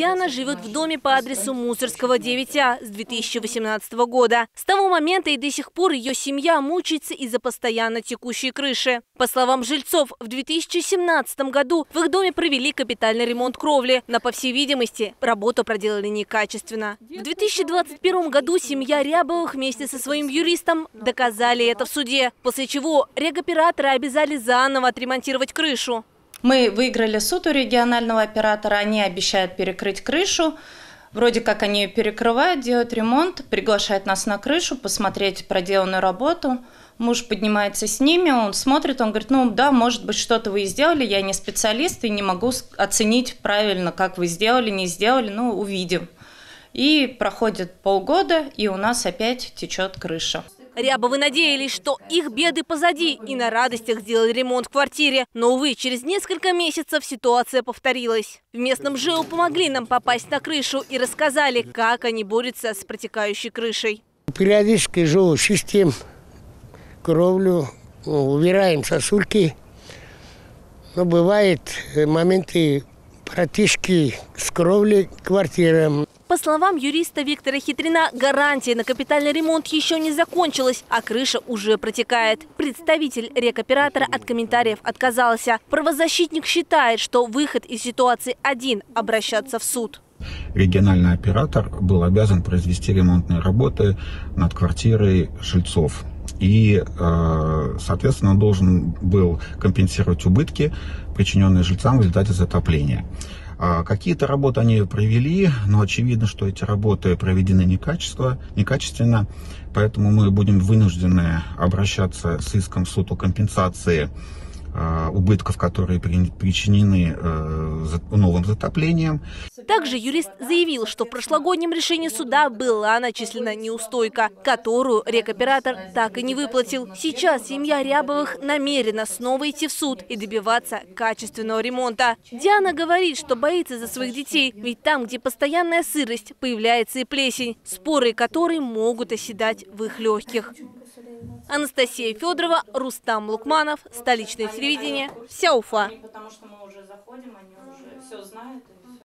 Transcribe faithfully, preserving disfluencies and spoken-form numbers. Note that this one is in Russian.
Диана живет в доме по адресу Мусорского, девять А с две тысячи восемнадцатого года. С того момента и до сих пор ее семья мучается из-за постоянно текущей крыши. По словам жильцов, в две тысячи семнадцатом году в их доме провели капитальный ремонт кровли, но, по всей видимости, работу проделали некачественно. В две тысячи двадцать первом году семья Рябовых вместе со своим юристом доказали это в суде, после чего регоператоры обязали заново отремонтировать крышу. Мы выиграли суд у регионального оператора, они обещают перекрыть крышу. Вроде как они ее перекрывают, делают ремонт, приглашают нас на крышу, посмотреть проделанную работу. Муж поднимается с ними, он смотрит, он говорит, ну да, может быть, что-то вы сделали, я не специалист и не могу оценить правильно, как вы сделали, не сделали, ну увидим. И проходит полгода, и у нас опять течет крыша. Рябовы надеялись, что их беды позади, и на радостях сделали ремонт в квартире. Но, увы, через несколько месяцев ситуация повторилась. В местном ЖЭУ помогли нам попасть на крышу и рассказали, как они борются с протекающей крышей. Периодически живу, чистим кровлю, убираем сосульки. Но бывают моменты протечки с кровли квартиры. По словам юриста Виктора Хитрина, гарантия на капитальный ремонт еще не закончилась, а крыша уже протекает. Представитель рекоператора от комментариев отказался. Правозащитник считает, что выход из ситуации один – обращаться в суд. Региональный оператор был обязан произвести ремонтные работы над квартирой жильцов. И, соответственно, он должен был компенсировать убытки, причиненные жильцам в результате затопления. Какие-то работы они провели, но очевидно, что эти работы проведены некачественно, поэтому мы будем вынуждены обращаться с иском в суд о компенсации убытков, которые причинены новым затоплением. Также юрист заявил, что в прошлогоднем решении суда была начислена неустойка, которую рекоператор так и не выплатил. Сейчас семья Рябовых намерена снова идти в суд и добиваться качественного ремонта. Диана говорит, что боится за своих детей, ведь там, где постоянная сырость, появляется и плесень, споры которой могут оседать в их легких. Анастасия Федорова, Рустам Лукманов, столичное телевидение, вся Уфа. Потому что мы уже заходим, они уже все знают.